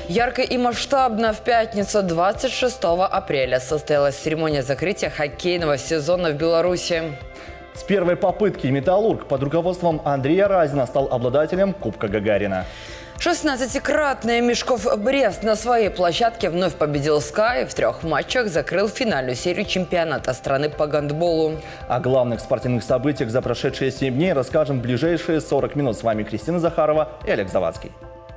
Ярко и масштабно в пятницу 26 апреля состоялась церемония закрытия хоккейного сезона в Беларуси. С первой попытки «Металлург» под руководством Андрея Разина стал обладателем Кубка Гагарина. 16-кратный Мешков Брест на своей площадке вновь победил «СКА» и в 3 матчах закрыл финальную серию чемпионата страны по гандболу. О главных спортивных событиях за прошедшие 7 дней расскажем в ближайшие 40 минут. С вами Кристина Захарова и Олег Завадский.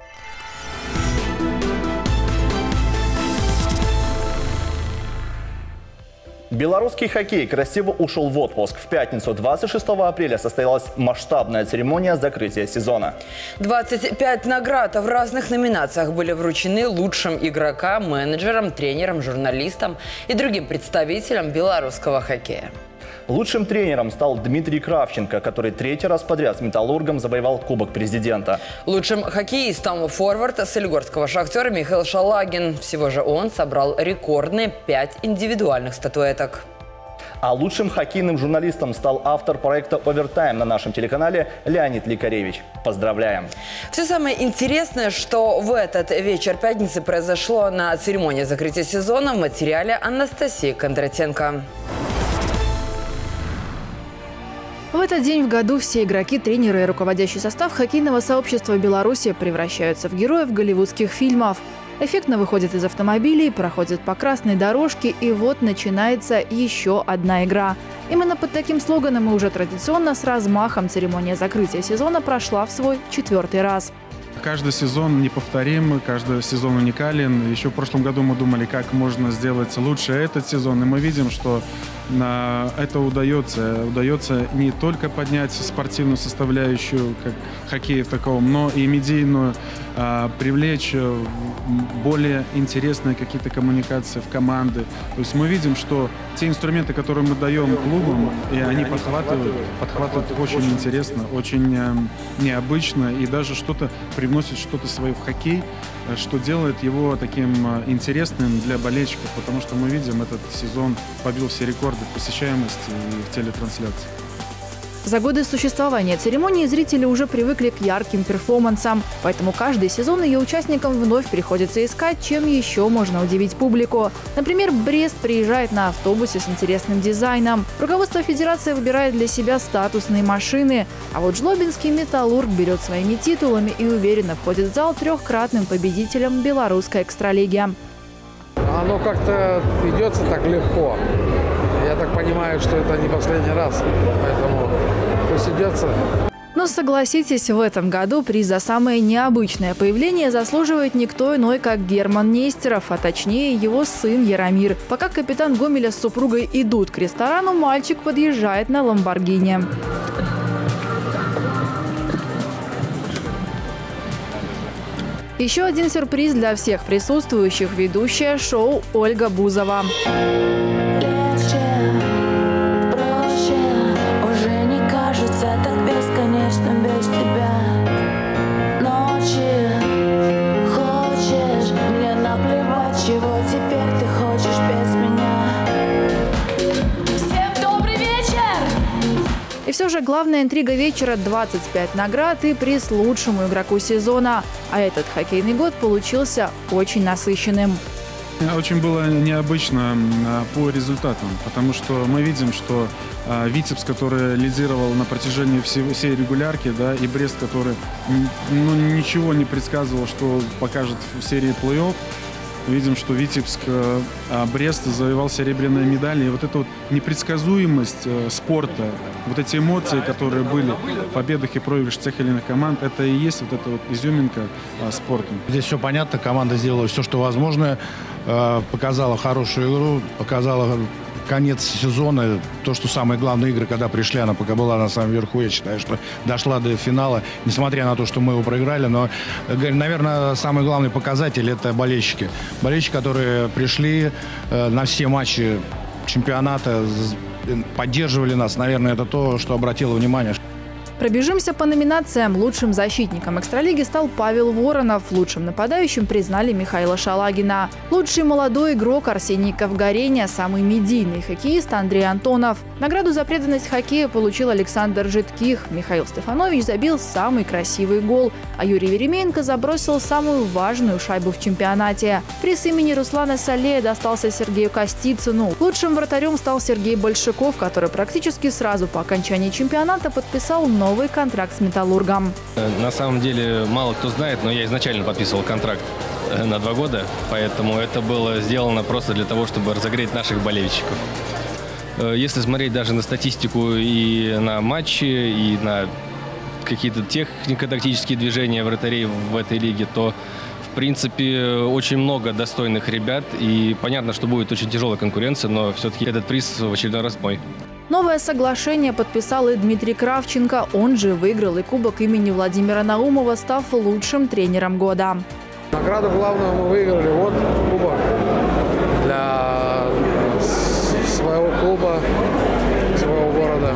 Белорусский хоккей красиво ушел в отпуск. В пятницу 26 апреля состоялась масштабная церемония закрытия сезона. 25 наград в разных номинациях были вручены лучшим игрокам, менеджерам, тренерам, журналистам и другим представителям белорусского хоккея. Лучшим тренером стал Дмитрий Кравченко, который 3-й раз подряд с «Металлургом» завоевал Кубок президента. Лучшим хоккеистом форвард Солигорского «Шахтера» Михаил Шалагин. Всего же он собрал рекордные 5 индивидуальных статуэток. А лучшим хоккейным журналистом стал автор проекта «Овертайм» на нашем телеканале Леонид Ликаревич. Поздравляем! Все самое интересное, что в этот вечер пятницы произошло на церемонии закрытия сезона, в материале Анастасии Кондратенко. В этот день в году все игроки, тренеры и руководящий состав хоккейного сообщества Беларуси превращаются в героев голливудских фильмов. Эффектно выходят из автомобилей, проходят по красной дорожке, и вот начинается еще одна игра. Именно под таким слоганом и уже традиционно с размахом церемония закрытия сезона прошла в свой 4-й раз. Каждый сезон неповторим, каждый сезон уникален. Еще в прошлом году мы думали, как можно сделать лучше этот сезон. И мы видим, что это удается. Удается не только поднять спортивную составляющую, как хоккея в таком, но и медийную, привлечь более интересные какие-то коммуникации в команды. То есть мы видим, что те инструменты, которые мы даем клубам, и они подхватывают очень интересно, очень необычно, и даже привносит что-то свое в хоккей, что делает его таким интересным для болельщиков, потому что мы видим, этот сезон побил все рекорды в посещаемости и в телетрансляции. За годы существования церемонии зрители уже привыкли к ярким перформансам. Поэтому каждый сезон ее участникам вновь приходится искать, чем еще можно удивить публику. Например, Брест приезжает на автобусе с интересным дизайном. Руководство федерации выбирает для себя статусные машины. А вот жлобинский «Металлург» берет своими титулами и уверенно входит в зал 3-кратным победителем белорусской экстралиги. Оно как-то идется так легко. Я так понимаю, что это не последний раз, поэтому пусть идется. Но согласитесь, в этом году приз за самое необычное появление заслуживает никто иной, как Герман Нестеров, а точнее его сын Яромир. Пока капитан Гомеля с супругой идут к ресторану, мальчик подъезжает на «Ламборгини». Еще один сюрприз для всех присутствующих – ведущая шоу Ольга Бузова. И все же главная интрига вечера – 25 наград и приз лучшему игроку сезона. А этот хоккейный год получился очень насыщенным. Очень было необычно по результатам, потому что мы видим, что Витебск, который лидировал на протяжении всей регулярки, да, и Брест, который ничего не предсказывал, что покажет в серии плей-офф. Видим, что Витебск, Брест завоевал серебряные медали. И вот эта вот непредсказуемость спорта, вот эти эмоции, которые были в победах и проигрышах тех или иных команд, это и есть вот эта вот изюминка спорта. Здесь все понятно, команда сделала все, что возможно, показала хорошую игру, показала конец сезона, то, что самые главные игры, когда пришли, она пока была на самом верху, я считаю, что дошла до финала, несмотря на то, что мы его проиграли, но, наверное, самый главный показатель – это болельщики. Болельщики, которые пришли на все матчи чемпионата, поддерживали нас, наверное, это то, что обратило внимание. Пробежимся по номинациям. Лучшим защитником экстралиги стал Павел Воронов. Лучшим нападающим признали Михаила Шалагина. Лучший молодой игрок Арсений Ковгореня. Самый медийный хоккеист Андрей Антонов. Награду за преданность хоккею получил Александр Житких. Михаил Стефанович забил самый красивый гол, а Юрий Веремеенко забросил самую важную шайбу в чемпионате. Приз имени Руслана Салея достался Сергею Костицыну. Лучшим вратарем стал Сергей Большаков, который практически сразу по окончании чемпионата подписал новый контракт с «Металлургом». На самом деле мало кто знает, но я изначально подписывал контракт на 2 года, поэтому это было сделано просто для того, чтобы разогреть наших болельщиков. Если смотреть даже на статистику и на матчи, и на какие-то технико-тактические движения вратарей в этой лиге, то в принципе очень много достойных ребят. И понятно, что будет очень тяжелая конкуренция, но все-таки этот приз в очередной раз мой. Новое соглашение подписал и Дмитрий Кравченко. Он же выиграл и кубок имени Владимира Наумова, став лучшим тренером года. Награду главную мы выиграли. Вот кубок для своего клуба, своего города.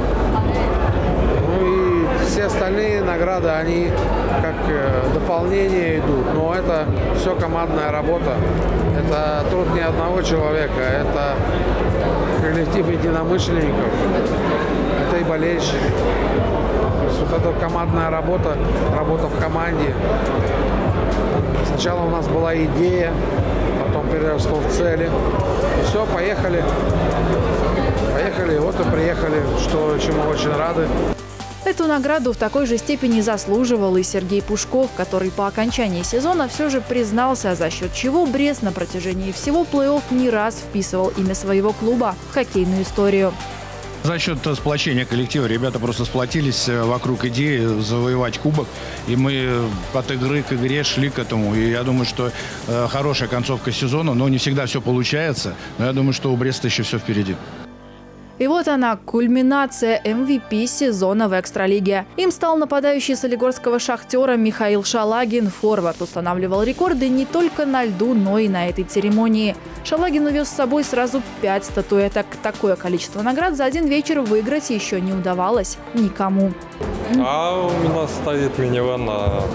Ну и все остальные награды, они как дополнение идут. Но это все командная работа. Это труд не одного человека. Это коллектив единомышленников, это и болельщики. То есть вот эта командная работа, работа в команде. Сначала у нас была идея, потом переросло в цели. И все, поехали. Поехали, вот и приехали, чему очень рады. Эту награду в такой же степени заслуживал и Сергей Пушков, который по окончании сезона все же признался, за счет чего Брест на протяжении всего плей-офф не раз вписывал имя своего клуба в хоккейную историю. За счет сплочения коллектива ребята просто сплотились вокруг идеи завоевать кубок. И мы от игры к игре шли к этому. И я думаю, что хорошая концовка сезона, но не всегда все получается. Но я думаю, что у Бреста еще все впереди. И вот она, кульминация MVP сезона в экстралиге. Им стал нападающий солигорского «Шахтера» Михаил Шалагин. Форвард устанавливал рекорды не только на льду, но и на этой церемонии. Шалагин увез с собой сразу 5 статуэток. Такое количество наград за один вечер выиграть еще не удавалось никому. А у меня стоит минивэн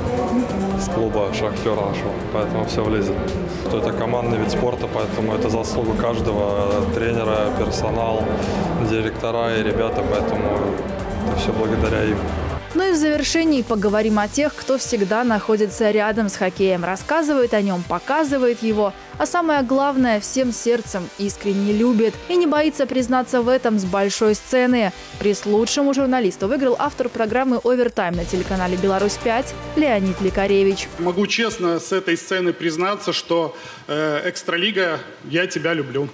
с клуба «Шахтер» нашего, поэтому все влезет. Это командный вид спорта, поэтому это заслуга каждого тренера, персонал, директора и ребята, поэтому это все благодаря им. Ну и в завершении поговорим о тех, кто всегда находится рядом с хоккеем, рассказывает о нем, показывает его, а самое главное, всем сердцем искренне любит и не боится признаться в этом с большой сцены. Приз лучшему журналисту выиграл автор программы «Овертайм» на телеканале «Беларусь-5» Леонид Лекаревич. Могу честно с этой сцены признаться, что экстралига, я тебя люблю.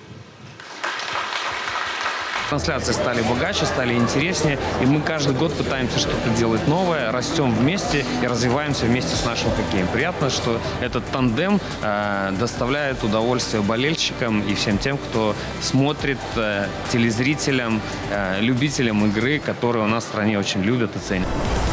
Трансляции стали богаче, стали интереснее, и мы каждый год пытаемся что-то делать новое, растем вместе и развиваемся вместе с нашим хоккеем. Приятно, что этот тандем доставляет удовольствие болельщикам и всем тем, кто смотрит, телезрителям, любителям игры, которые у нас в стране очень любят и ценят.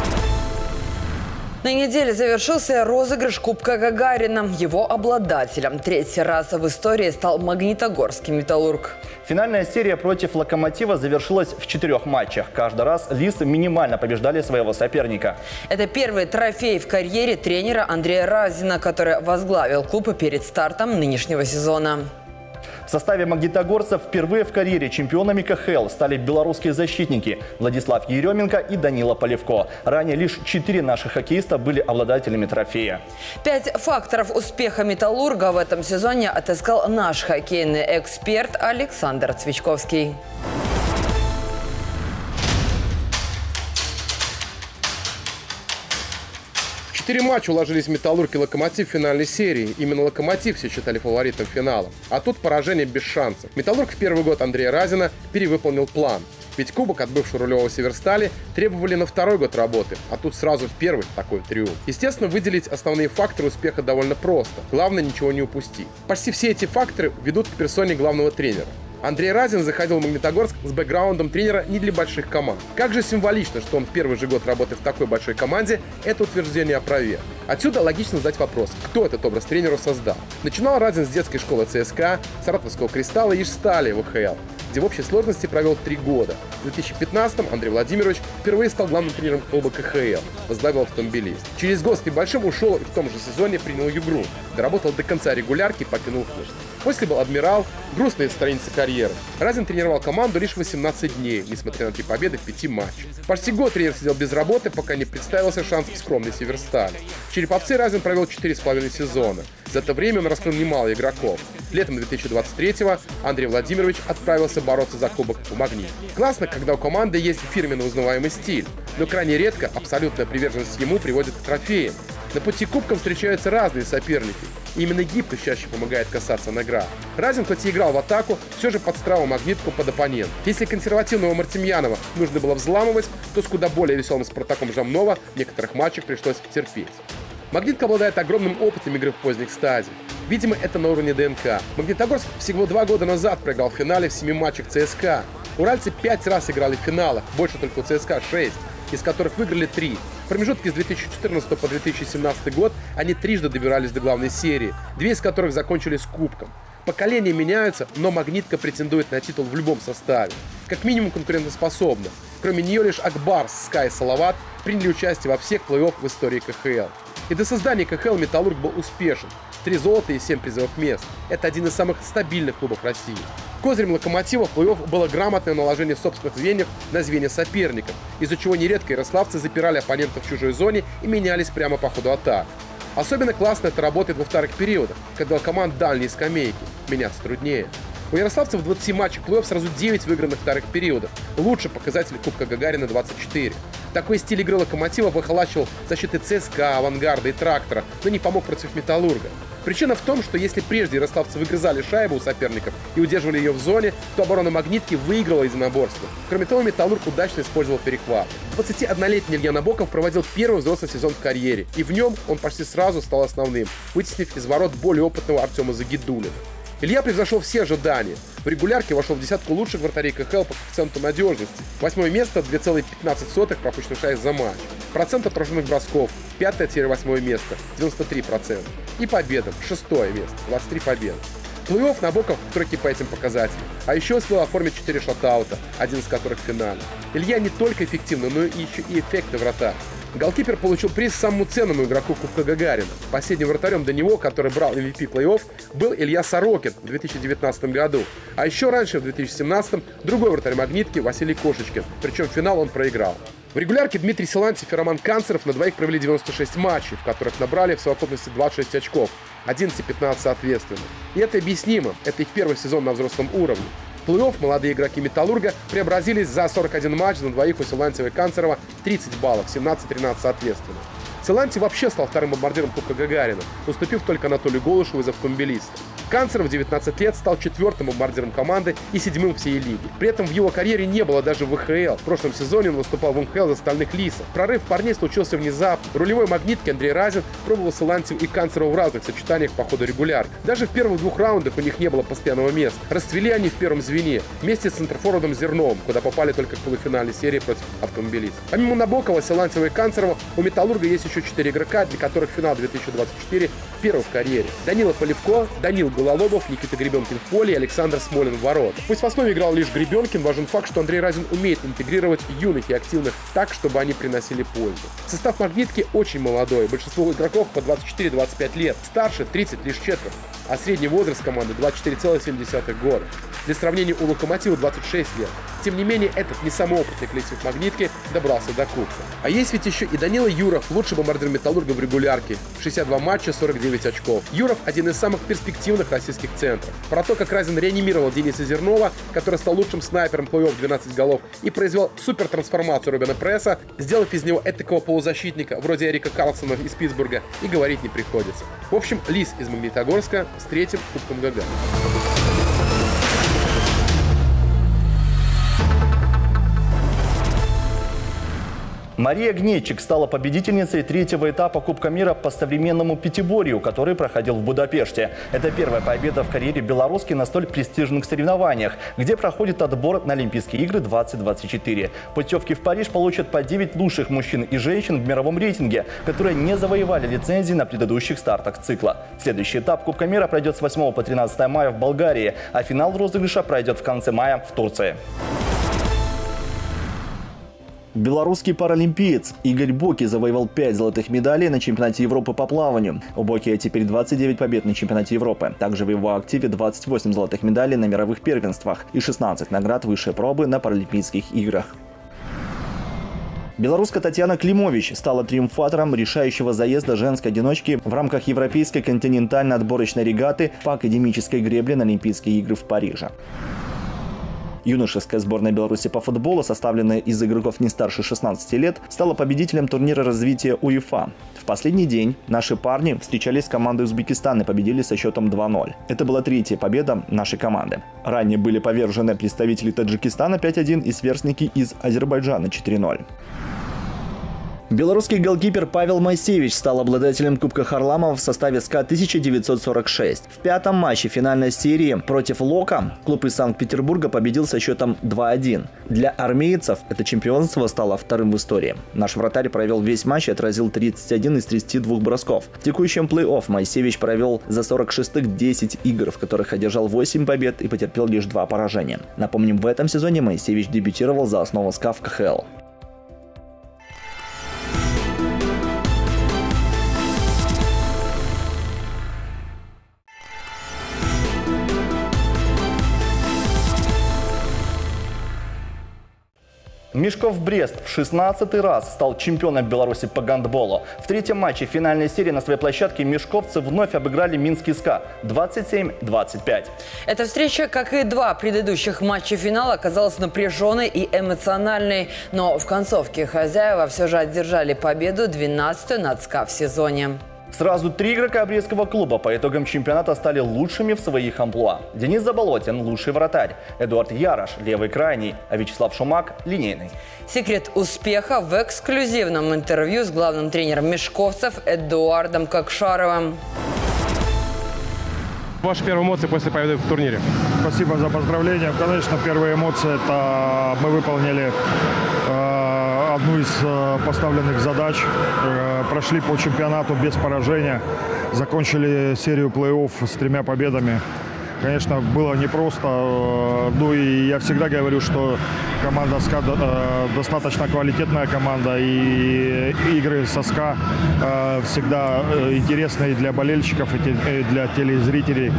На неделе завершился розыгрыш Кубка Гагарина. Его обладателем 3-й раз в истории стал Магнитогорский «Металлург». Финальная серия против «Локомотива» завершилась в 4 матчах. Каждый раз лисы минимально побеждали своего соперника. Это первый трофей в карьере тренера Андрея Разина, который возглавил клуб перед стартом нынешнего сезона. В составе магнитогорцев впервые в карьере чемпионами КХЛ стали белорусские защитники Владислав Еременко и Данила Полевко. Ранее лишь 4 наших хоккеиста были обладателями трофея. 5 факторов успеха «Металлурга» в этом сезоне отыскал наш хоккейный эксперт Александр Цвичковский. 4 матча уложились «Металлург» и «Локомотив» в финальной серии. Именно «Локомотив» все считали фаворитом финала. А тут поражение без шансов. «Металлург» в первый год Андрея Разина перевыполнил план. Ведь кубок от бывшего рулевого «Северстали» требовали на 2-й год работы, а тут сразу в 1-й такой триумф. Естественно, выделить основные факторы успеха довольно просто. Главное, ничего не упустить. Почти все эти факторы ведут к персоне главного тренера. Андрей Разин заходил в Магнитогорск с бэкграундом тренера не для больших команд. Как же символично, что он в первый же год работы в такой большой команде это утверждение опроверг. Отсюда логично задать вопрос, кто этот образ тренеру создал. Начинал Разин с детской школы ЦСКА, Саратовского «Кристалла» и Ижстали в ВХЛ. где в общей сложности провел 3 года. В 2015-м Андрей Владимирович впервые стал главным тренером клуба КХЛ, возглавил «Автомобилист». Через год с небольшим ушел и в том же сезоне принял «Югру», доработал до конца регулярки и покинул клуб. После был «Адмирал», грустная страница карьеры. Разин тренировал команду лишь 18 дней, несмотря на 3 победы в 5 матчах. Почти год тренер сидел без работы, пока не представился шанс в скромной «Северстали». В Череповце Разин провел 4,5 сезона. За это время он раскрыл немало игроков. Летом 2023-го Андрей Владимирович отправился бороться за кубок у «Магнит». Классно, когда у команды есть фирменно узнаваемый стиль, но крайне редко абсолютная приверженность ему приводит к трофеям. На пути к кубкам встречаются разные соперники. И именно гибкость чаще помогает касаться наград. Разин, хоть и играл в атаку, все же подстраивал «Магнитку» под оппонент. Если консервативного Мартемьянова нужно было взламывать, то с куда более веселым Спартаком Жамнова в некоторых матчах пришлось терпеть. «Магнитка» обладает огромным опытом игры в поздних стадиях. Видимо, это на уровне ДНК. Магнитогорск всего 2 года назад проиграл в финале в 7 матчах ЦСКА. Уральцы 5 раз играли в финалах, больше только у ЦСКА 6, из которых выиграли 3. В промежутке с 2014 по 2017 год они трижды добирались до главной серии, 2 из которых закончились кубком. Поколения меняются, но «Магнитка» претендует на титул в любом составе. Как минимум конкурентоспособна. Кроме нее лишь Акбарс, Скай и Салават приняли участие во всех плей-офф в истории КХЛ. И до создания КХЛ «Металлург» был успешен. 3 золота и 7 призовых мест. Это один из самых стабильных клубов России. Козырем «Локомотива» в плей-офф было грамотное наложение собственных звеньев на звенья соперников, из-за чего нередко ярославцы запирали оппонентов в чужой зоне и менялись прямо по ходу атак. Особенно классно это работает во вторых периодах, когда у команд дальние скамейки. Меняться труднее. У ярославцев в 20 матчах плей-офф сразу 9 выигранных вторых периодов. Лучший показатель Кубка Гагарина 24. Такой стиль игры «Локомотива» выхолачивал защиты ЦСКА, «Авангарда» и «Трактора», но не помог против «Металлурга». Причина в том, что если прежде ярославцы выгрызали шайбу у соперников и удерживали ее в зоне, то оборона «Магнитки» выиграла единоборство. Кроме того, «Металлург» удачно использовал перехват. 21-летний Илья Набоков проводил первый взрослый сезон в карьере, и в нем он почти сразу стал основным, вытеснив из ворот более опытного Артема Загидулина. Илья превзошел все ожидания. В регулярке вошел в десятку лучших вратарей КХЛ по коэффициенту надежности. 8 место, 2,15 пропущенных шайб за матч. Процент отраженных бросков, 5-8 место, 93%. И победам, 6 место, 23 победы. Плей-офф Набоков в тройке по этим показателям. А еще успел оформить 4 шатаута, один из которых в финале. Илья не только эффективный, но еще и эффектный вратарь. Голкипер получил приз самому ценному игроку Кубка Гагарина. Последним вратарем до него, который брал MVP плей-офф, был Илья Сорокин в 2019 году. А еще раньше, в 2017, другой вратарь «Магнитки» Василий Кошечкин. Причем финал он проиграл. В регулярке Дмитрий Силантьев и Роман Канцеров на двоих провели 96 матчей, в которых набрали в совокупности 26 очков, 11 и 15 соответственно. И это объяснимо, это их первый сезон на взрослом уровне. В плей-офф молодые игроки «Металлурга» преобразились за 41 матч, на двоих у Силантьева и Канцерова 30 баллов, 17-13 соответственно. Силантьев вообще стал вторым бомбардиром Кубка Гагарина, уступив только Анатолию Голышеву из «Автомобилиста». Канцеров в 19 лет стал 4-м бомбардиром команды и 7-м всей лиги. При этом в его карьере не было даже ВХЛ. В прошлом сезоне он выступал в МХЛ за «Стальных Лисов». Прорыв парней случился внезапно. Рулевой «Магнитки» Андрей Разин пробовал Силантьева и Канцерова в разных сочетаниях по ходу регулярки. Даже в первых 2 раундах у них не было постоянного места. Расцвели они в первом звене, вместе с центрфорвардом Зерновым, куда попали только в полуфинале серии против «Автомобилиста». Помимо Набокова, Силантьева и Канцерова, у «Металлурга» есть еще 4 игрока, для которых финал 2024 первый в карьере. Данила Полевко, Данил Гололобов, Никита Гребенкин в поле и Александр Смолин в ворот. Пусть в основе играл лишь Гребенкин, важен факт, что Андрей Разин умеет интегрировать юных и активных так, чтобы они приносили пользу. Состав «Магнитки» очень молодой, большинство игроков по 24-25 лет, старше 30 лишь четверть, а средний возраст команды 24,7 года. Для сравнения, у «Локомотива» 26 лет. Тем не менее, этот не самый опытный коллектив «Магнитки» добрался до кубка. А есть ведь еще и Данила Юров, лучший бомбардир «Металлурга» в регулярке. 62 матча, 49 очков. Юров – один из самых перспективных российских центров. Про то, как Разин реанимировал Дениса Зернова, который стал лучшим снайпером плей-офф 12 голов и произвел супертрансформацию Робина Пресса, сделав из него этакого полузащитника, вроде Эрика Карлсона из Питтсбурга, и говорить не приходится. В общем, Лис из Магнитогорска с 3-м Кубком Гагарина. Мария Гнетчик стала победительницей третьего этапа Кубка мира по современному пятиборью, который проходил в Будапеште. Это первая победа в карьере белоруски на столь престижных соревнованиях, где проходит отбор на Олимпийские игры 2024. Путевки в Париж получат по 9 лучших мужчин и женщин в мировом рейтинге, которые не завоевали лицензии на предыдущих стартах цикла. Следующий этап Кубка мира пройдет с 8 по 13 мая в Болгарии, а финал розыгрыша пройдет в конце мая в Турции. Белорусский паралимпиец Игорь Боки завоевал 5 золотых медалей на чемпионате Европы по плаванию. У Боки теперь 29 побед на чемпионате Европы. Также в его активе 28 золотых медалей на мировых первенствах и 16 наград высшей пробы на Паралимпийских играх. Белоруска Татьяна Климович стала триумфатором решающего заезда женской одиночки в рамках Европейской континентальной отборочной регаты по академической гребле на Олимпийские игры в Париже. Юношеская сборная Беларуси по футболу, составленная из игроков не старше 16 лет, стала победителем турнира развития УЕФА. В последний день наши парни встречались с командой Узбекистана и победили со счетом 2-0. Это была третья победа нашей команды. Ранее были повержены представители Таджикистана 5-1 и сверстники из Азербайджана 4-0. Белорусский голкипер Павел Моисеевич стал обладателем Кубка Харламова в составе СКА 1946. В пятом матче финальной серии против Лока клуб из Санкт-Петербурга победил со счетом 2-1. Для армейцев это чемпионство стало вторым в истории. Наш вратарь провел весь матч и отразил 31 из 32 бросков. В текущем плей-офф Моисеевич провел за 46-х 10 игр, в которых одержал 8 побед и потерпел лишь 2 поражения. Напомним, в этом сезоне Моисеевич дебютировал за основу СКА в КХЛ. Мешков-Брест в 16-й раз стал чемпионом Беларуси по гандболу. В третьем матче финальной серии на своей площадке мешковцы вновь обыграли Минский СКА 27-25. Эта встреча, как и 2 предыдущих матча финала, оказалась напряженной и эмоциональной. Но в концовке хозяева все же одержали победу, 12-ю над СКА в сезоне. Сразу 3 игрока брестского клуба по итогам чемпионата стали лучшими в своих амплуа. Денис Заболотин – лучший вратарь, Эдуард Ярош – левый крайний, а Вячеслав Шумак – линейный. Секрет успеха в эксклюзивном интервью с главным тренером мешковцев Эдуардом Кокшаровым. Ваши первые эмоции после победы в турнире? Спасибо за поздравления. Конечно, первые эмоции – это мы выполнили одну из поставленных задач. Прошли по чемпионату без поражения. Закончили серию плей-офф с 3 победами. Конечно, было непросто. Ну и я всегда говорю, что команда СКА достаточно квалитетная команда. И игры со СКА всегда интересны и для болельщиков, и для телезрителей.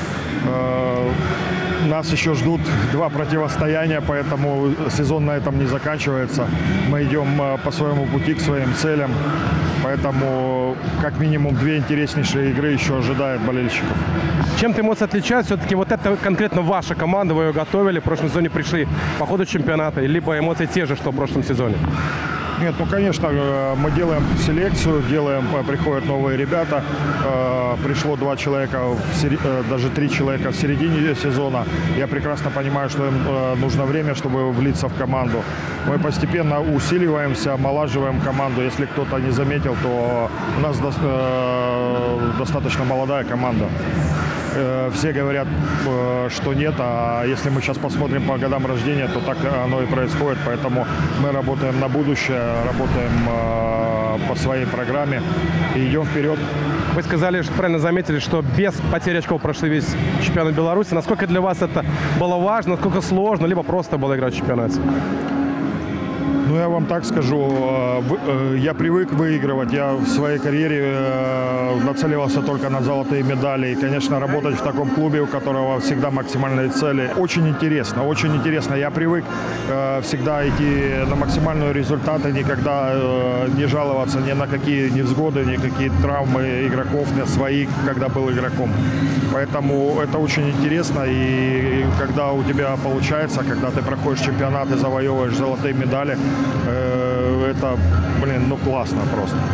Нас еще ждут 2 противостояния, поэтому сезон на этом не заканчивается. Мы идем по своему пути к своим целям, поэтому как минимум 2 интереснейшие игры еще ожидают болельщиков. Чем-то эмоции отличаются? Все-таки вот это конкретно ваша команда, вы ее готовили, в прошлом сезоне пришли по ходу чемпионата, либо эмоции те же, что в прошлом сезоне? Нет, ну, конечно, мы делаем селекцию, приходят новые ребята. Пришло 2 человека, даже 3 человека в середине сезона. Я прекрасно понимаю, что им нужно время, чтобы влиться в команду. Мы постепенно усиливаемся, омолаживаем команду. Если кто-то не заметил, то у нас достаточно молодая команда. Все говорят, что нет, а если мы сейчас посмотрим по годам рождения, то так оно и происходит. Поэтому мы работаем на будущее, работаем по своей программе и идем вперед. Вы сказали, что правильно заметили, что без потери очков прошли весь чемпионат Беларуси. Насколько для вас это было важно, насколько сложно, либо просто было играть в чемпионате? Ну, я вам так скажу, я привык выигрывать, я в своей карьере нацеливался только на золотые медали. И, конечно, работать в таком клубе, у которого всегда максимальные цели, очень интересно, очень интересно. Я привык всегда идти на максимальные результаты, никогда не жаловаться ни на какие невзгоды, ни какие травмы игроков, ни своих, когда был игроком. Поэтому это очень интересно, и когда у тебя получается, когда ты проходишь чемпионат и завоевываешь золотые медали, это, блин, ну классно просто.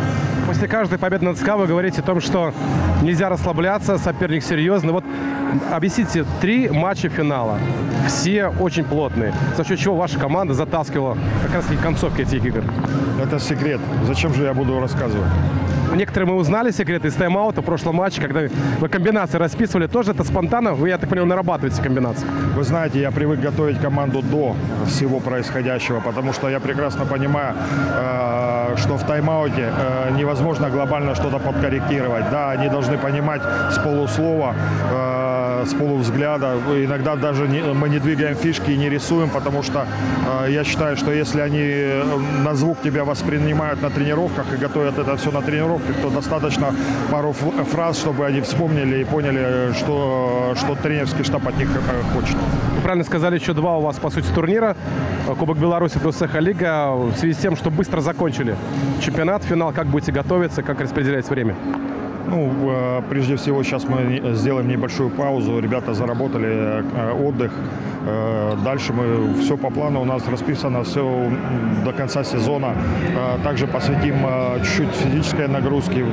После каждой победы над ЦСКА вы говорите о том, что нельзя расслабляться, соперник серьезный. Вот объясните, 3 матча финала. Все очень плотные. За счет чего ваша команда затаскивала как раз в концовке этих игр? Это секрет. Зачем же я буду рассказывать? Некоторые мы узнали секреты из тайм-аута в прошлом матче, когда вы комбинации расписывали. Тоже это спонтанно? Вы, я так понимаю, нарабатываете комбинации? Вы знаете, я привык готовить команду до всего происходящего, потому что я прекрасно понимаю, что в тайм-ауте невозможно глобально что-то подкорректировать. Да, они должны понимать с полуслова, с полувзгляда. Иногда даже мы не двигаем фишки и не рисуем, потому что я считаю, что если они на звук тебя воспринимают на тренировках и готовят это все на тренировках, то достаточно пару фраз, чтобы они вспомнили и поняли, что тренерский штаб от них хочет. Вы правильно сказали, еще 2 у вас, по сути, турнира. Кубок Беларуси плюс Саха-лига. В связи с тем, что быстро закончили чемпионат, финал, как будете готовиться, как распределять время? Ну, прежде всего, сейчас мы сделаем небольшую паузу. Ребята заработали отдых. Дальше мы все по плану. У нас расписано все до конца сезона. Также посвятим чуть-чуть физической нагрузке,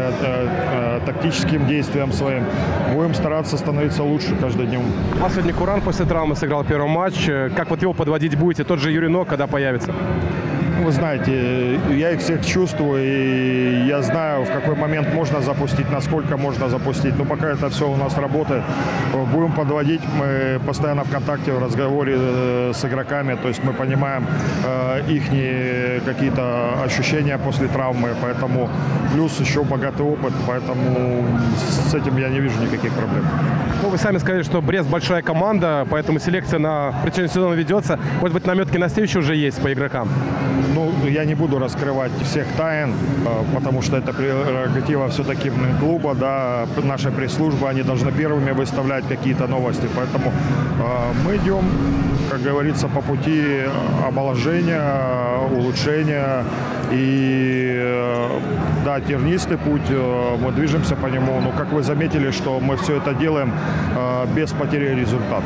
тактическим действиям своим. Будем стараться становиться лучше каждый день. У вас сегодня Куран после травмы сыграл первый матч. Как вот его подводить будете? Тот же Юрий Нок, когда появится? Вы знаете, я их всех чувствую, и я знаю, в какой момент можно запустить, насколько можно запустить. Но пока это все у нас работает, будем подводить. Мы постоянно в контакте, в разговоре с игроками, то есть мы понимаем их какие-то ощущения после травмы, поэтому плюс еще богатый опыт, поэтому с этим я не вижу никаких проблем. Ну, вы сами сказали, что Брест большая команда, поэтому селекция на протяжении сезона ведется. Может быть, наметки на встречу уже есть по игрокам? Ну, я не буду раскрывать всех тайн, потому что это прерогатива все-таки клуба, да, нашей пресс-службы, они должны первыми выставлять какие-то новости. Поэтому мы идем, как говорится, по пути омоложения, улучшения. И да, тернистый путь, мы движемся по нему. Но, как вы заметили, что мы все это делаем без потери результата.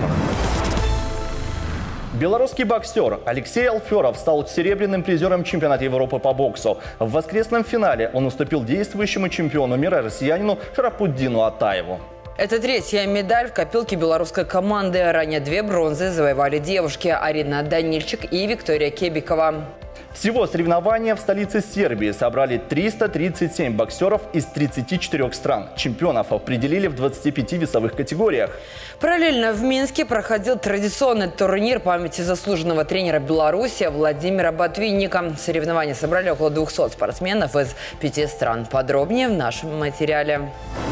Белорусский боксер Алексей Алферов стал серебряным призером чемпионата Европы по боксу. В воскресном финале он уступил действующему чемпиону мира россиянину Шарапутдину Атаеву. Это 3-я медаль в копилке белорусской команды. Ранее 2 бронзы завоевали девушки Арина Данильчик и Виктория Кебикова. Всего соревнования в столице Сербии собрали 337 боксеров из 34 стран. Чемпионов определили в 25 весовых категориях. Параллельно в Минске проходил традиционный турнир памяти заслуженного тренера Беларуси Владимира Ботвинника. Соревнования собрали около 200 спортсменов из 5 стран. Подробнее в нашем материале.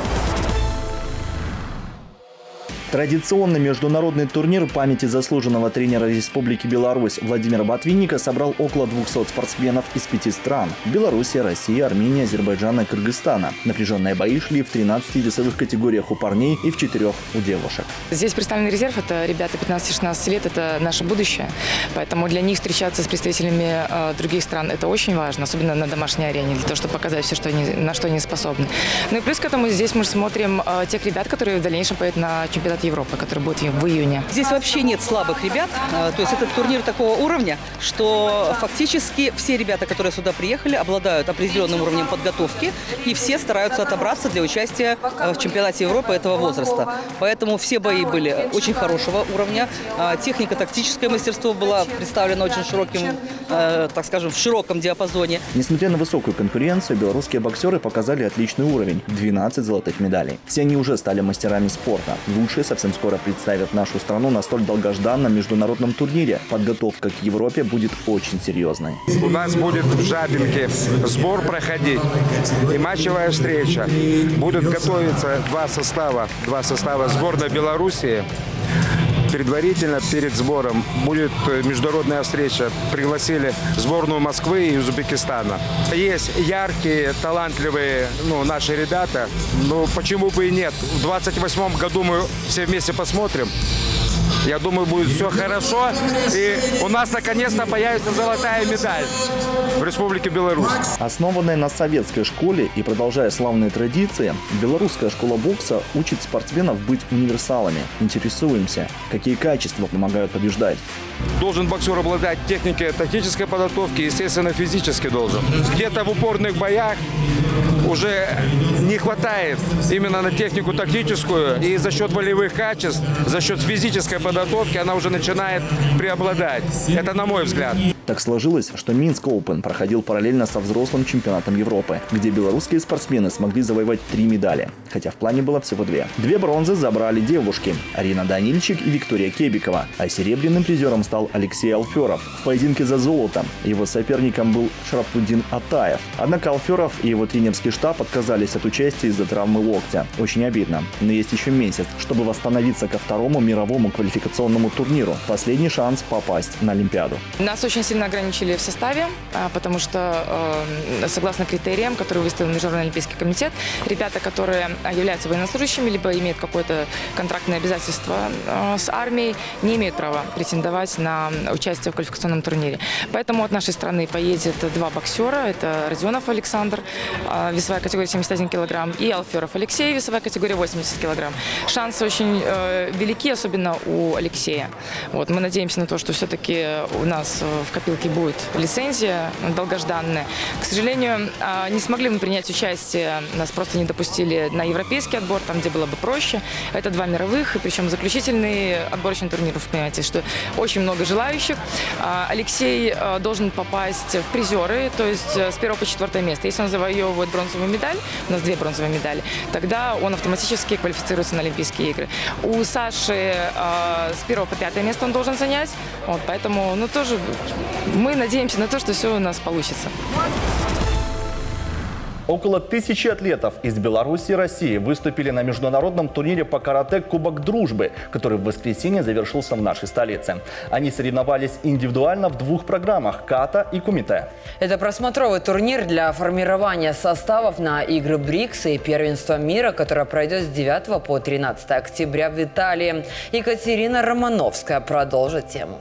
Традиционный международный турнир памяти заслуженного тренера Республики Беларусь Владимира Ботвинника собрал около 200 спортсменов из 5 стран – Белоруссия, Россия, Армения, Азербайджана и Кыргызстана. Напряженные бои шли в 13 весовых категориях у парней и в 4 у девушек. Здесь представленный резерв – это ребята 15-16 лет, это наше будущее. Поэтому для них встречаться с представителями других стран – это очень важно, особенно на домашней арене, для того, чтобы показать все, на что они способны. Ну и плюс к этому здесь мы смотрим тех ребят, которые в дальнейшем поедут на чемпионат Европы, который будет в июне. Здесь вообще нет слабых ребят. То есть этот турнир такого уровня, что фактически все ребята, которые сюда приехали, обладают определенным уровнем подготовки, и все стараются отобраться для участия в чемпионате Европы этого возраста. Поэтому все бои были очень хорошего уровня. Технико-тактическое мастерство было представлено очень широким, так скажем, в широком диапазоне. Несмотря на высокую конкуренцию, белорусские боксеры показали отличный уровень – 12 золотых медалей. Все они уже стали мастерами спорта. Лучшие совсем скоро представят нашу страну на столь долгожданном международном турнире. Подготовка к Европе будет очень серьезной. У нас будет в Жабинке сбор проходить и матчевая встреча. Будут готовиться два состава сборной Белоруссии. Предварительно перед сбором будет международная встреча. Пригласили сборную Москвы и Узбекистана. Есть яркие, талантливые наши ребята. Ну, почему бы и нет? В 28 году мы все вместе посмотрим. Я думаю, будет все хорошо. И у нас наконец-то появится золотая медаль в Республике Беларусь. Основанная на советской школе и продолжая славные традиции, белорусская школа бокса учит спортсменов быть универсалами. Интересуемся, какие качества помогают побеждать. Должен боксер обладать техникой тактической подготовки, естественно, физически должен. Где-то в упорных боях уже не хватает именно на технику тактическую. И за счет волевых качеств, за счет физической подготовки она уже начинает преобладать. Это на мой взгляд. Так сложилось, что Минск Оупен проходил параллельно со взрослым чемпионатом Европы, где белорусские спортсмены смогли завоевать 3 медали, хотя в плане было всего 2. 2 бронзы забрали девушки – Арина Данильчик и Виктория Кебикова, а серебряным призером стал Алексей Алферов. В поединке за золото его соперником был Шарапудин Атаев. Однако Алферов и его тренерский штаб отказались от участия из-за травмы локтя. Очень обидно. Но есть еще месяц, чтобы восстановиться ко 2-му мировому квалификационному турниру. Последний шанс попасть на Олимпиаду. Нас очень сильно ограничили в составе, потому что согласно критериям, которые выставил Международный олимпийский комитет, ребята, которые являются военнослужащими, либо имеют какое-то контрактное обязательство с армией, не имеют права претендовать на участие в квалификационном турнире. Поэтому от нашей страны поедет 2 боксера. Это Родионов Александр, весовая категория 71 килограмм, и Алферов Алексей, весовая категория 80 килограмм. Шансы очень велики, особенно у Алексея. Вот, мы надеемся на то, что все-таки у нас в копилке будет лицензия долгожданная. К сожалению, не смогли мы принять участие, нас просто не допустили на европейский отбор, там, где было бы проще. Это 2 мировых, и причем заключительный отборочный турнир, вы понимаете, что очень много желающих. Алексей должен попасть в призеры, то есть с 1 по 4 место. Если он завоевывает бронзовую медаль, у нас 2 бронзовые медали, тогда он автоматически квалифицируется на Олимпийские игры. У Саши с 1 по 5 место он должен занять, вот, поэтому, тоже мы надеемся на то, что все у нас получится. Около 1000 атлетов из Беларуси и России выступили на международном турнире по карате «Кубок дружбы», который в воскресенье завершился в нашей столице. Они соревновались индивидуально в 2 программах – ката и кумите. Это просмотровый турнир для формирования составов на игры БРИКС и первенство мира, которое пройдет с 9 по 13 октября в Италии. Екатерина Романовская продолжит тему.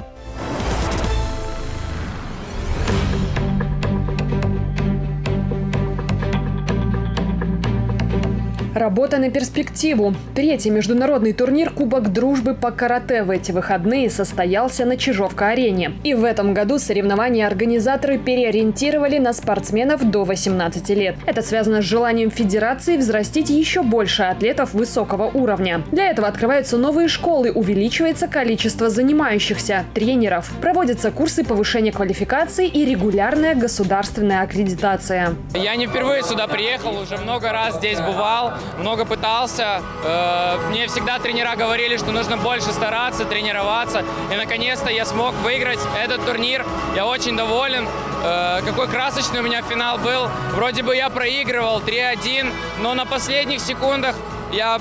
Работа на перспективу. 3-й международный турнир «Кубок дружбы» по карате в эти выходные состоялся на Чижовка-арене. И в этом году соревнования организаторы переориентировали на спортсменов до 18 лет. Это связано с желанием федерации взрастить еще больше атлетов высокого уровня. Для этого открываются новые школы, увеличивается количество занимающихся, тренеров. Проводятся курсы повышения квалификации и регулярная государственная аккредитация. Я не впервые сюда приехал, уже много раз здесь бывал. Много пытался. Мне всегда тренера говорили, что нужно больше стараться, тренироваться. И наконец-то я смог выиграть этот турнир. Я очень доволен. Какой красочный у меня финал был. Вроде бы я проигрывал 3-1, но на последних секундах я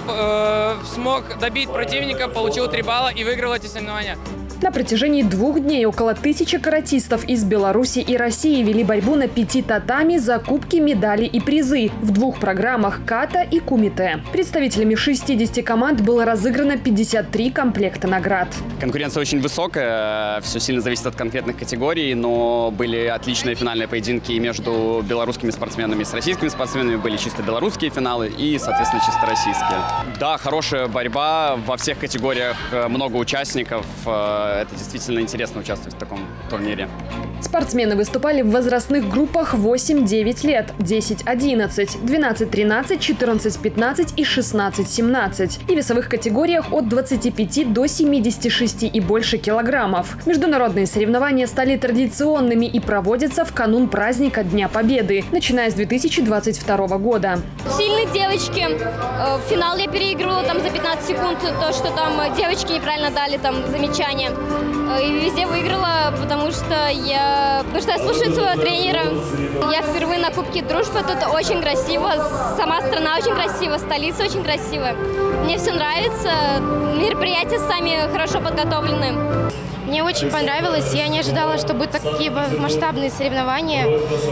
смог добить противника, получил 3 балла и выиграл эти соревнования. На протяжении 2 дней около 1000 каратистов из Беларуси и России вели борьбу на 5 татами за кубки, медали и призы в 2 программах ката и кумите. Представителями 60 команд было разыграно 53 комплекта наград. Конкуренция очень высокая, все сильно зависит от конкретных категорий, но были отличные финальные поединки и между белорусскими спортсменами и с российскими спортсменами, были чисто белорусские финалы и, соответственно, чисто российские. Да, хорошая борьба во всех категориях, много участников. Это действительно интересно участвовать в таком турнире. Спортсмены выступали в возрастных группах 8-9 лет, 10-11, 12-13, 14-15 и 16-17. И весовых категориях от 25 до 76 и больше килограммов. Международные соревнования стали традиционными и проводятся в канун праздника Дня Победы, начиная с 2022 года. Сильные девочки. В финал я переигрывала за 15 секунд то, что там девочки неправильно дали замечания. И везде выиграла, потому что я слушаю своего тренера. Я впервые на Кубке дружбы, тут очень красиво, сама страна очень красивая, столица очень красивая. Мне все нравится, мероприятия сами хорошо подготовлены. Мне очень понравилось, я не ожидала, что будут такие масштабные соревнования.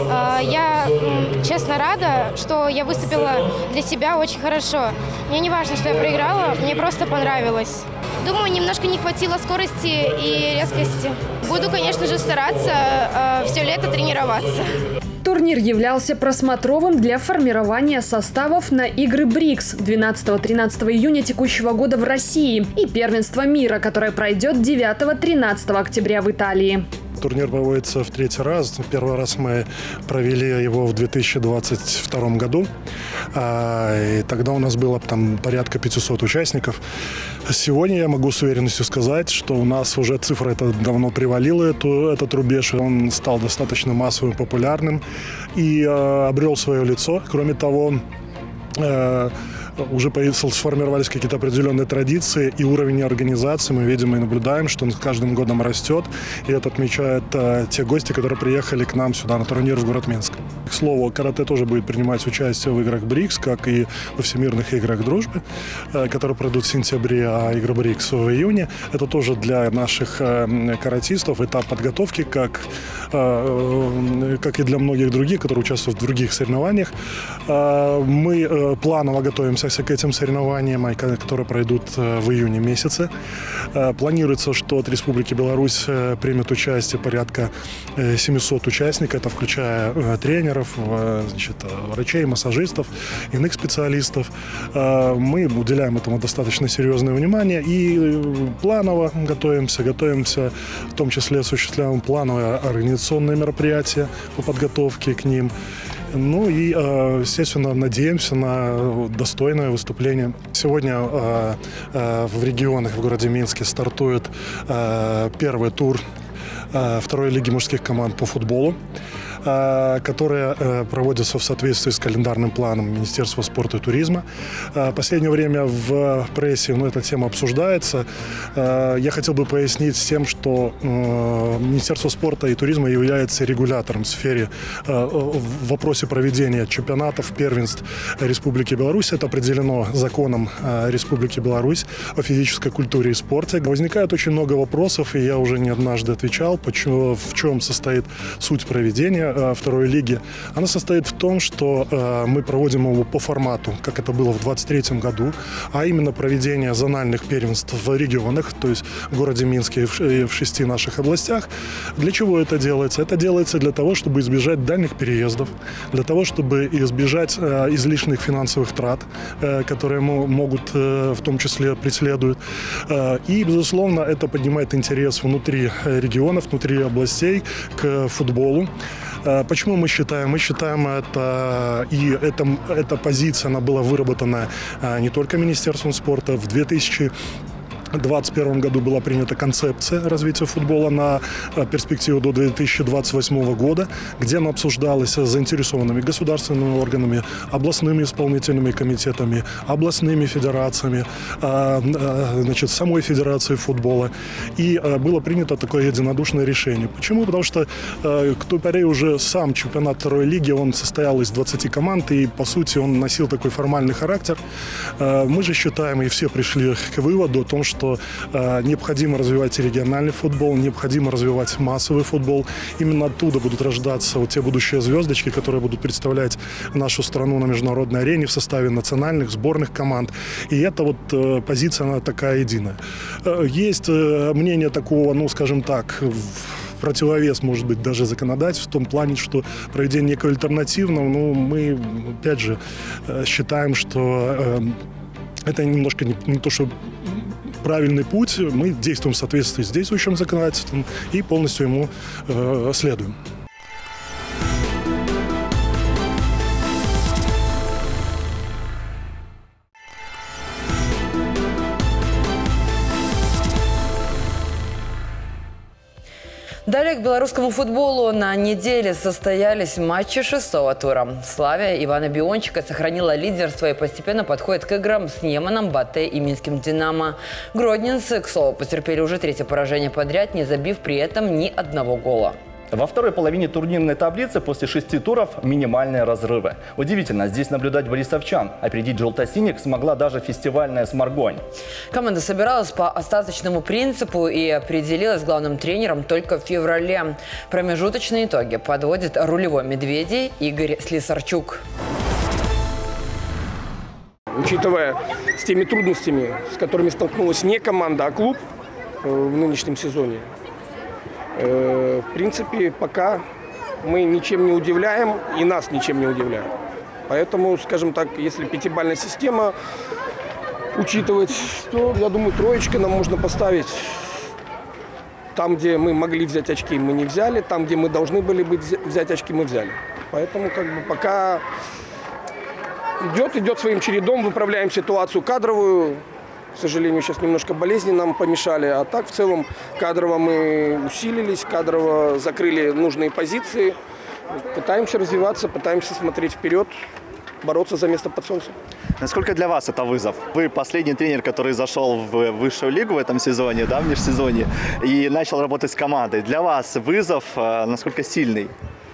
Я, честно, рада, что я выступила для себя очень хорошо. Мне не важно, что я проиграла, мне просто понравилось. Думаю, немножко не хватило скорости и резкости. Буду, конечно же, стараться все лето тренироваться. Турнир являлся просмотровым для формирования составов на игры БРИКС 12-13 июня текущего года в России и первенство мира, которое пройдет 9-13 октября в Италии. турнир проводится в третий раз. Первый раз мы провели его в 2022 году. И тогда у нас было там порядка 500 участников. Сегодня я могу с уверенностью сказать, что у нас уже цифра эта давно привалила, этот рубеж. Он стал достаточно массовым, популярным и обрел свое лицо. Кроме того, уже сформировались какие-то определенные традиции, и уровень организации мы видим и наблюдаем, что он с каждым годом растет, и это отмечают те гости, которые приехали к нам сюда на турнир в город Минск. К слову, карате тоже будет принимать участие в играх БРИКС, как и во всемирных играх дружбы, которые пройдут в сентябре, а игры БРИКС в июне. Это тоже для наших каратистов этап подготовки, как и для многих других, которые участвуют в других соревнованиях. Мы планово готовимся к этим соревнованиям, которые пройдут в июне месяце. Планируется, что от Республики Беларусь примет участие порядка 700 участников, это включая тренеров, врачей, массажистов, иных специалистов. Мы уделяем этому достаточно серьезное внимание и планово готовимся, в том числе осуществляем плановые организационные мероприятия по подготовке к ним. Ну и, естественно, надеемся на достойное выступление. Сегодня в регионах, в городе Минске стартует первый тур второй лиги мужских команд по футболу, которая проводится в соответствии с календарным планом Министерства спорта и туризма. В последнее время в прессе эта тема обсуждается. Я хотел бы пояснить с тем, что Министерство спорта и туризма является регулятором в сфере в вопросе проведения чемпионатов, первенств Республики Беларусь. Это определено законом Республики Беларусь о физической культуре и спорте. Возникает очень много вопросов, и я уже не однажды отвечал, в чем состоит суть проведения второй лиги. Она состоит в том, что мы проводим его по формату, как это было в 2023 году, а именно проведение зональных первенств в регионах, то есть в городе Минске и в 6 наших областях. Для чего это делается? Это делается для того, чтобы избежать дальних переездов, для того, чтобы избежать излишних финансовых трат, которые могут в том числе преследуют. И, безусловно, это поднимает интерес внутри регионов, внутри областей к футболу. Почему мы считаем? Мы считаем это, и эта позиция, она была выработана не только Министерством спорта. В 2021 году была принята концепция развития футбола на перспективу до 2028 года, где она обсуждалась с заинтересованными государственными органами, областными исполнительными комитетами, областными федерациями, самой федерацией футбола. И было принято такое единодушное решение. Почему? Потому что кто порой уже сам чемпионат второй лиги, он состоял из 20 команд, и по сути он носил такой формальный характер. Мы же считаем, и все пришли к выводу о том, что необходимо развивать региональный футбол, необходимо развивать массовый футбол. Именно оттуда будут рождаться те будущие звездочки, которые будут представлять нашу страну на международной арене в составе национальных, сборных команд. И эта позиция, она такая единая. Есть мнение такого, скажем так, противовес, может быть, даже законодательств, в том плане, что проведение некого альтернативного, мы, опять же, считаем, что это немножко не то, что правильный путь. Мы действуем в соответствии с действующим законодательством и полностью ему следуем. Далее к белорусскому футболу. На неделе состоялись матчи 6-го тура. Славия Ивана Биончика сохранила лидерство и постепенно подходит к играм с Неманом, Батэ и Минским Динамо. Гродненцы, к слову, потерпели уже 3-е поражение подряд, не забив при этом ни одного гола. Во второй половине турнирной таблицы после 6 туров минимальные разрывы. Удивительно, здесь наблюдать борисовчан. Опередить желто-синих смогла даже фестивальная «Сморгонь». Команда собиралась по остаточному принципу и определилась главным тренером только в феврале. Промежуточные итоги подводит рулевой «Медведей» Игорь Слесарчук. Учитывая с теми трудностями, с которыми столкнулась не команда, а клуб в нынешнем сезоне, в принципе, пока мы ничем не удивляем и нас ничем не удивляют. Поэтому, скажем так, если 5-бальная система учитывать, то, я думаю, 3 нам можно поставить Там, где мы могли взять очки, мы не взяли. Там, где мы должны были взять очки, мы взяли. Поэтому как бы пока идет своим чередом, выправляем ситуацию кадровую. К сожалению, сейчас немножко болезни нам помешали. А так, в целом, кадрово мы усилились, кадрово закрыли нужные позиции. Пытаемся развиваться, пытаемся смотреть вперед, бороться за место под солнцем. Насколько для вас это вызов? Вы последний тренер, который зашел в высшую лигу в этом сезоне, да, в межсезонье, и начал работать с командой. Для вас вызов насколько сильный?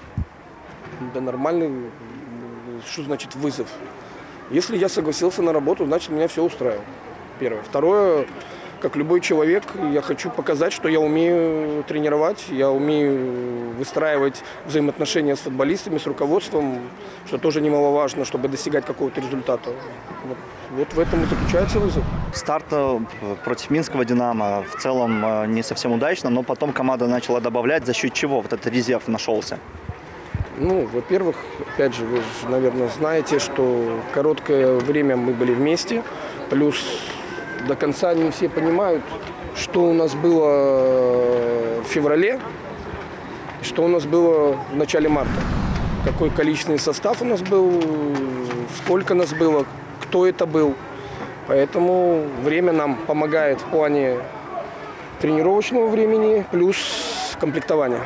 Да нормальный. Что значит вызов? Если я согласился на работу, значит меня все устраивает. Первое. Второе, как любой человек, я хочу показать, что я умею тренировать, я умею выстраивать взаимоотношения с футболистами, с руководством, что тоже немаловажно, чтобы достигать какого-то результата. Вот в этом и заключается вызов. Старт против Минского «Динамо» в целом не совсем удачно, но потом команда начала добавлять. За счет чего вот этот резерв нашелся? Ну, во-первых, опять же, вы же, наверное, знаете, что короткое время мы были вместе, плюс до конца не все понимают, что у нас было в феврале, что у нас было в начале марта. Какой количественный состав у нас был, сколько нас было, кто это был. Поэтому время нам помогает в плане тренировочного времени плюс комплектования.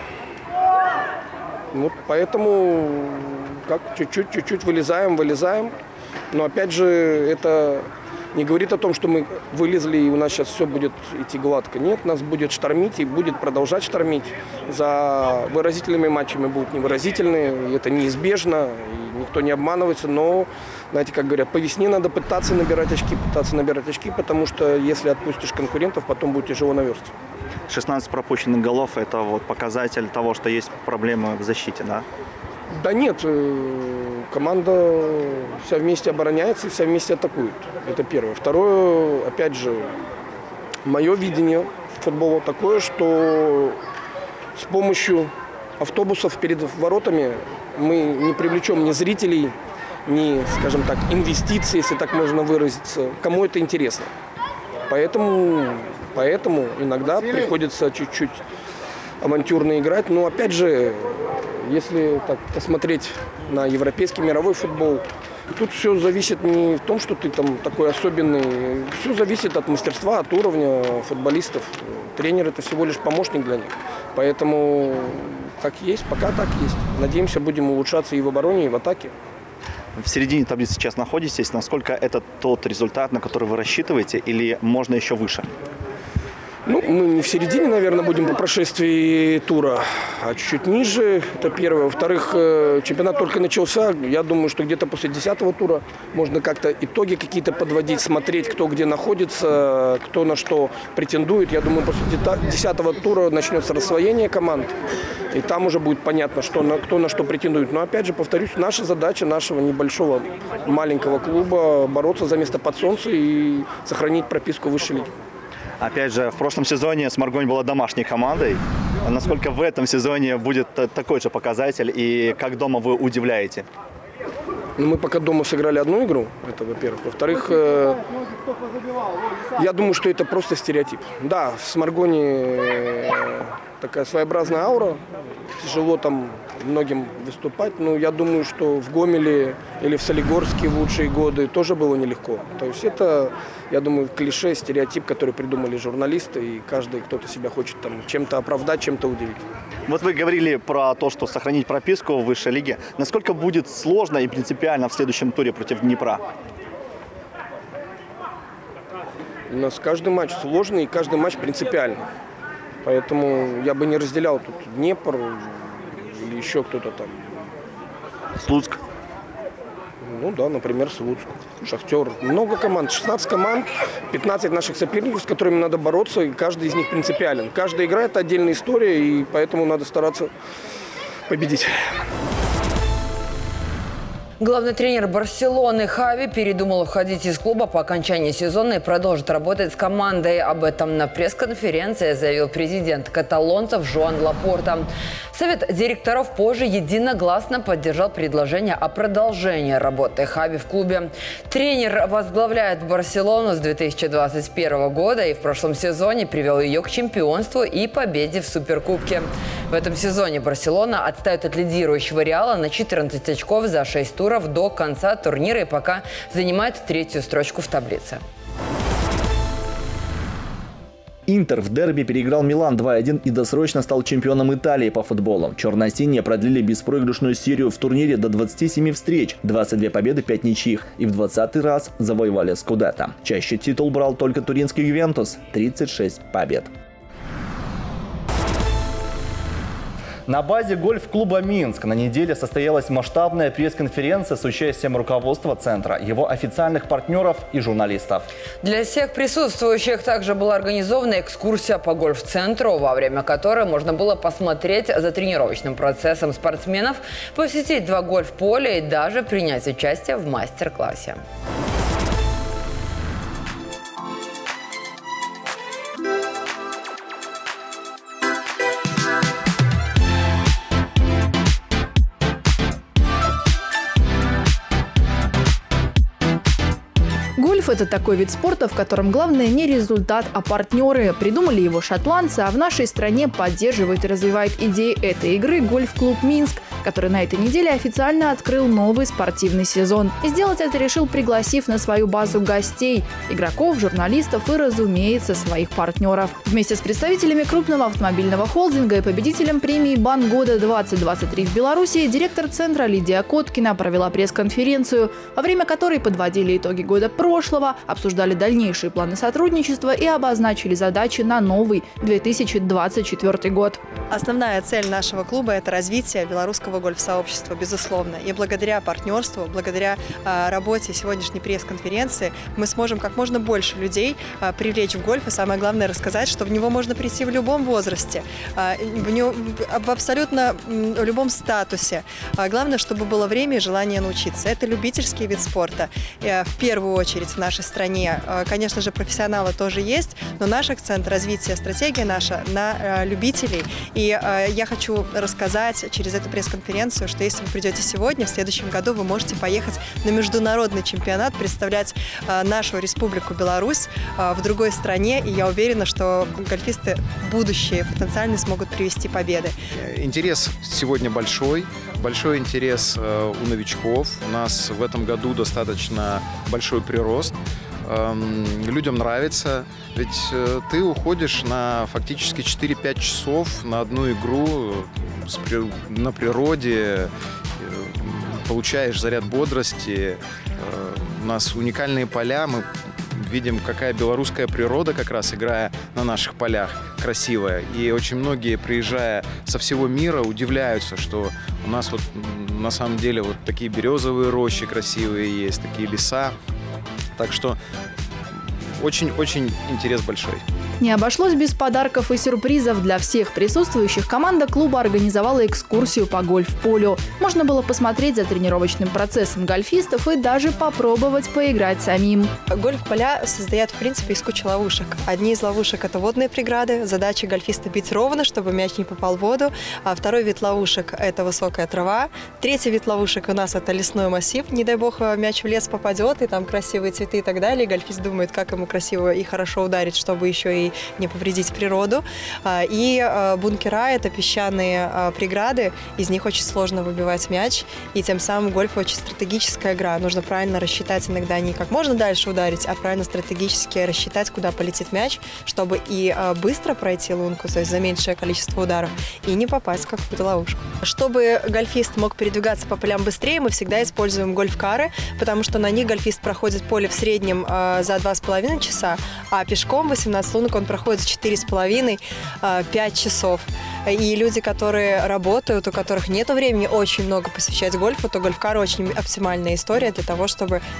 Вот поэтому как чуть-чуть вылезаем. Но опять же, это не говорит о том, что мы вылезли и у нас сейчас все будет идти гладко. Нет, нас будет штормить и будет продолжать штормить. За выразительными матчами будут невыразительные, и это неизбежно, и никто не обманывается. Но, знаете, как говорят, по весне надо пытаться набирать очки, потому что если отпустишь конкурентов, потом будет тяжело наверстывать. 16 пропущенных голов – это вот показатель того, что есть проблемы в защите, да? Да нет, команда вся вместе обороняется и вся вместе атакует. Это первое. Второе, опять же, мое видение футбола такое, что с помощью автобусов перед воротами мы не привлечем ни зрителей, ни, скажем так, инвестиций, если так можно выразиться. Кому это интересно? Поэтому иногда приходится чуть-чуть авантюрно играть. Но опять же, если так посмотреть на европейский мировой футбол, тут все зависит не в том, что ты там такой особенный. Все зависит от мастерства, от уровня футболистов. Тренер – это всего лишь помощник для них. Поэтому как есть, пока так есть. Надеемся, будем улучшаться и в обороне, и в атаке. В середине таблицы сейчас находитесь. Насколько это тот результат, на который вы рассчитываете, или можно еще выше? Ну, мы не в середине, наверное, будем по прошествии тура, а чуть-чуть ниже. Это первое. Во-вторых, чемпионат только начался. Я думаю, что где-то после 10-го тура можно как-то итоги какие-то подводить, смотреть, кто где находится, кто на что претендует. Я думаю, после 10-го тура начнется рассвоение команд. И там уже будет понятно, кто на что претендует. Но опять же, повторюсь, наша задача нашего небольшого, маленького клуба бороться за место под солнцем и сохранить прописку высшей лиги. Опять же, в прошлом сезоне Сморгонь была домашней командой. Насколько в этом сезоне будет такой же показатель и как дома вы удивляете? Ну, мы пока дома сыграли одну игру, это во-первых. Во-вторых, я думаю, что это просто стереотип. Да, в Сморгоне такая своеобразная аура, тяжело там многим выступать, но я думаю, что в Гомеле или в Солигорске в лучшие годы тоже было нелегко. То есть это, я думаю, клише, стереотип, который придумали журналисты, и каждый кто-то себя хочет там чем-то оправдать, чем-то удивить. Вот вы говорили про то, что сохранить прописку в высшей лиге. Насколько будет сложно и принципиально в следующем туре против Днепра? У нас каждый матч сложный и каждый матч принципиальный. Поэтому я бы не разделял тут Днепр или еще кто-то там. Слуцк? Ну да, например, Слуцк, Шахтер. Много команд, 16 команд, 15 наших соперников, с которыми надо бороться, и каждый из них принципиален. Каждая игра – это отдельная история, и поэтому надо стараться победить. Главный тренер Барселоны Хави передумал уходить из клуба по окончании сезона и продолжит работать с командой. Об этом на пресс-конференции заявил президент каталонцев Жоан Лапорта. Совет директоров позже единогласно поддержал предложение о продолжении работы Хави в клубе. Тренер возглавляет Барселону с 2021 года и в прошлом сезоне привел ее к чемпионству и победе в Суперкубке. В этом сезоне Барселона отстает от лидирующего Реала на 14 очков за 6 туров до конца турнира и пока занимает 3-ю строчку в таблице. Интер в дерби переиграл Милан 2-1 и досрочно стал чемпионом Италии по футболу. Черно-синие продлили беспроигрышную серию в турнире до 27 встреч, 22 победы, 5 ничьих и в 20-й раз завоевали скудетто. Чаще титул брал только туринский Ювентус – 36 побед. На базе гольф-клуба «Минск» на неделе состоялась масштабная пресс-конференция с участием руководства центра, его официальных партнеров и журналистов. Для всех присутствующих также была организована экскурсия по гольф-центру, во время которой можно было посмотреть за тренировочным процессом спортсменов, посетить 2 гольф-поля и даже принять участие в мастер-классе. Гольф – это такой вид спорта, в котором главное не результат, а партнеры. Придумали его шотландцы, а в нашей стране поддерживает и развивает идеи этой игры гольф-клуб «Минск», который на этой неделе официально открыл новый спортивный сезон. И сделать это решил, пригласив на свою базу гостей – игроков, журналистов и, разумеется, своих партнеров. Вместе с представителями крупного автомобильного холдинга и победителем премии «Бан года 2023» в Беларуси директор центра Лидия Коткина провела пресс-конференцию, во время которой подводили итоги года прошлого, обсуждали дальнейшие планы сотрудничества и обозначили задачи на новый 2024 год. Основная цель нашего клуба – это развитие белорусского гольф-сообщества, безусловно. И благодаря партнерству, благодаря работе сегодняшней пресс-конференции мы сможем как можно больше людей привлечь в гольф. И самое главное – рассказать, что в него можно прийти в любом возрасте, в абсолютно любом статусе. Главное, чтобы было время и желание научиться. Это любительский вид спорта. В первую очередь в нашей стране. Конечно же, профессионалы тоже есть, но наш акцент развития, стратегия наша на любителей. И я хочу рассказать через эту пресс-конференцию, что если вы придете сегодня, в следующем году вы можете поехать на международный чемпионат, представлять нашу республику Беларусь в другой стране. И я уверена, что гольфисты будущие потенциально смогут привести победы. Интерес сегодня большой. Большой интерес у новичков. У нас в этом году достаточно большой прирост. Людям нравится, ведь ты уходишь на фактически 4-5 часов на одну игру на природе, получаешь заряд бодрости. У нас уникальные поля, мы видим, какая белорусская природа, как раз играя на наших полях, красивая. И очень многие, приезжая со всего мира, удивляются, что у нас вот на самом деле вот такие березовые рощи красивые есть, такие леса. Так что очень-очень интерес большой. Не обошлось без подарков и сюрпризов. Для всех присутствующих команда клуба организовала экскурсию по гольф-полю. Можно было посмотреть за тренировочным процессом гольфистов и даже попробовать поиграть самим. Гольф-поля состоят, в принципе, из кучи ловушек. Одни из ловушек – это водные преграды. Задача гольфиста – бить ровно, чтобы мяч не попал в воду. А второй вид ловушек – это высокая трава. Третий вид ловушек у нас – это лесной массив. Не дай бог, мяч в лес попадет, и там красивые цветы и так далее. И гольфист думает, как ему красиво и хорошо ударить, чтобы еще и не повредить природу. И бункера – это песчаные преграды, из них очень сложно выбивать мяч, и тем самым гольф очень стратегическая игра. Нужно правильно рассчитать иногда не как можно дальше ударить, а правильно стратегически рассчитать, куда полетит мяч, чтобы и быстро пройти лунку, то есть за меньшее количество ударов, и не попасть в какую-то ловушку. Чтобы гольфист мог передвигаться по полям быстрее, мы всегда используем гольф-кары, потому что на них гольфист проходит поле в среднем за 2,5 часа, а пешком 18 лунок он проходит за 4,5-5 часов. И люди, которые работают, у которых нет времени очень много посвящать гольфу, то гольф-кар очень оптимальная история для того, чтобы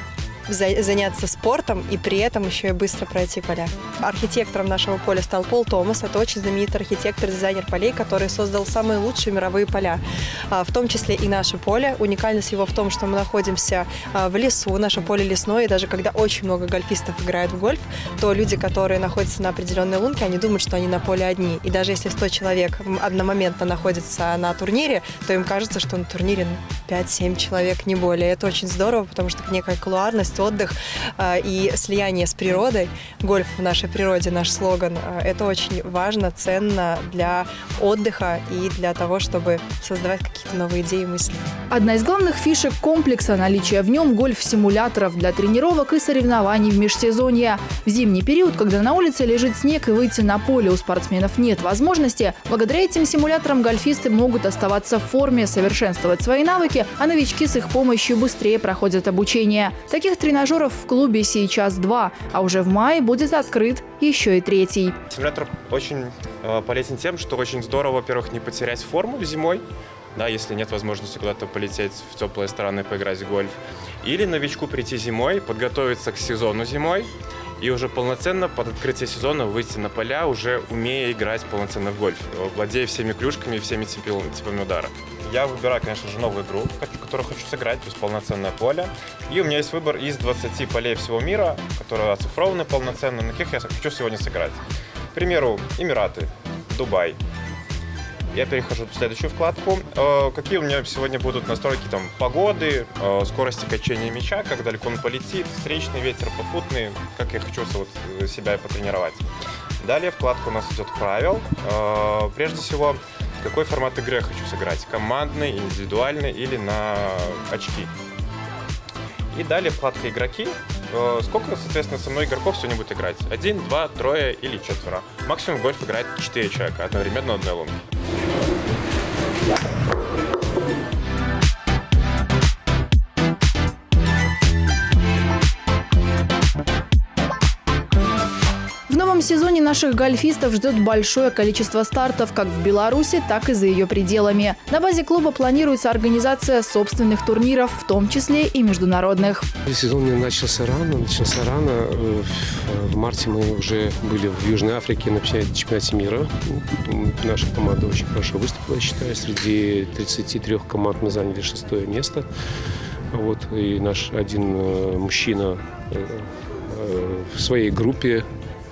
заняться спортом и при этом еще и быстро пройти поля. Архитектором нашего поля стал Пол Томас. Это очень знаменитый архитектор, дизайнер полей, который создал самые лучшие мировые поля, в том числе и наше поле. Уникальность его в том, что мы находимся в лесу, наше поле лесное, и даже когда очень много гольфистов играют в гольф, то люди, которые находятся на определенной лунке, они думают, что они на поле одни. И даже если 100 человек одномоментно находятся на турнире, то им кажется, что на турнире 5-7 человек, не более. Это очень здорово, потому что некая кулуарность, отдых и слияние с природой. Гольф в нашей природе, наш слоган. Это очень важно, ценно для отдыха и для того, чтобы создавать какие-то новые идеи и мысли. Одна из главных фишек комплекса – наличие в нем гольф-симуляторов для тренировок и соревнований в межсезонье. В зимний период, когда на улице лежит снег и выйти на поле у спортсменов нет возможности, благодаря этим симуляторам гольфисты могут оставаться в форме, совершенствовать свои навыки, а новички с их помощью быстрее проходят обучение. Таких тренажеров в клубе сейчас 2, а уже в мае будет открыт еще и 3. Симулятор очень полезен тем, что очень здорово, во-первых, не потерять форму зимой, да, если нет возможности куда-то полететь в теплые страны, поиграть в гольф. Или новичку прийти зимой, подготовиться к сезону зимой и уже полноценно под открытие сезона выйти на поля, уже умея играть полноценно в гольф, владея всеми клюшками и всеми типами удара. Я выбираю, конечно же, новую игру, которую хочу сыграть, то есть полноценное поле. И у меня есть выбор из 20 полей всего мира, которые оцифрованы полноценно, на каких я хочу сегодня сыграть. К примеру, Эмираты, Дубай. Я перехожу в следующую вкладку. Какие у меня сегодня будут настройки там, погоды, скорости качения мяча, как далеко он полетит, встречный ветер, попутный, как я хочу вот, себя потренировать. Далее вкладка у нас идет правил. Прежде всего, какой формат игры я хочу сыграть, командный, индивидуальный или на очки. И далее вкладка игроки. Сколько, соответственно, со мной игроков сегодня будет играть? 1, 2, 3 или 4. Максимум в гольф играет 4 человека одновременно на одной лунке. В новом сезоне наших гольфистов ждет большое количество стартов как в Беларуси, так и за ее пределами. На базе клуба планируется организация собственных турниров, в том числе и международных. Сезон начался рано. В марте мы уже были в Южной Африке на чемпионате мира. Наша команда очень хорошо выступила, я считаю. Среди 33 команд мы заняли 6-е место. Вот, и наш один мужчина в своей группе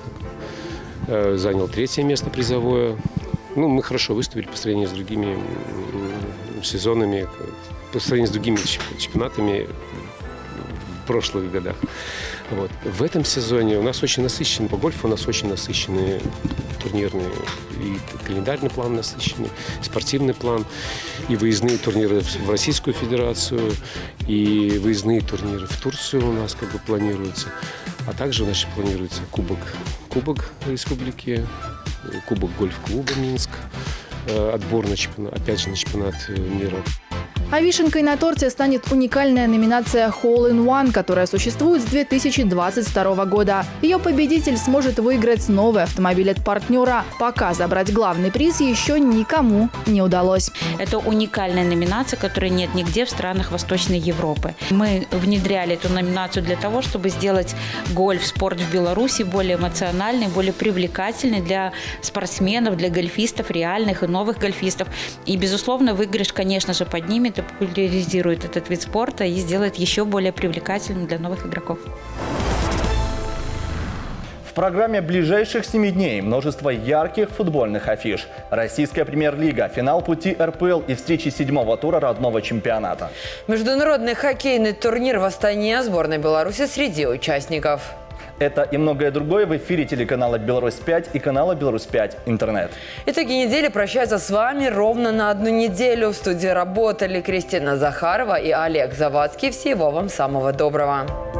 занял 3-е место призовое. Ну, мы хорошо выступили по сравнению с другими сезонами, по сравнению с другими чемпионатами в прошлых годах. Вот. В этом сезоне у нас очень насыщенный, по гольфу у нас очень насыщенный турнирный и календарный план насыщенный, спортивный план, и выездные турниры в Российскую Федерацию, и выездные турниры в Турцию у нас как бы планируются. А также у нас планируется Кубок Республики, Кубок гольф-клуба Минск, отбор на чемпионат, опять же на чемпионат мира. А вишенкой на торте станет уникальная номинация Hole in One, которая существует с 2022 года. Ее победитель сможет выиграть новый автомобиль от партнера. Пока забрать главный приз еще никому не удалось. Это уникальная номинация, которой нет нигде в странах Восточной Европы. Мы внедряли эту номинацию для того, чтобы сделать гольф-спорт в Беларуси более эмоциональный, более привлекательный для спортсменов, для гольфистов, реальных и новых гольфистов. И, безусловно, выигрыш, конечно же, поднимет, популяризирует этот вид спорта и сделает еще более привлекательным для новых игроков. В программе ближайших 7 дней множество ярких футбольных афиш. Российская премьер-лига, финал пути РПЛ и встречи 7-го тура родного чемпионата. Международный хоккейный турнир в Астане, сборной Беларуси среди участников. Это и многое другое в эфире телеканала «Беларусь-5» и канала «Беларусь-5 Интернет». Итоги недели прощаются с вами ровно на 1 неделю. В студии работали Кристина Захарова и Олег Завадский. Всего вам самого доброго.